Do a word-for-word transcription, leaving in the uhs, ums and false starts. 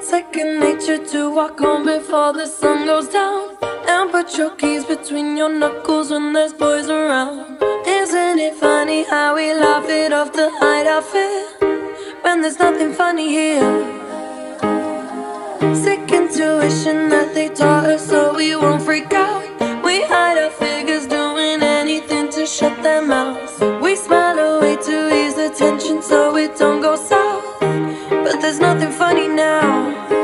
second nature to walk home before the sun goes down, and put your keys between your knuckles when there's boys around. Isn't it funny how we laugh it off to hide our fear when there's nothing funny here? Sick intuition that they taught us so we won't freak out. We hide our figures doing anything to shut their mouths. We smile away to ease the tension so it don't go south, but there's nothing funny now.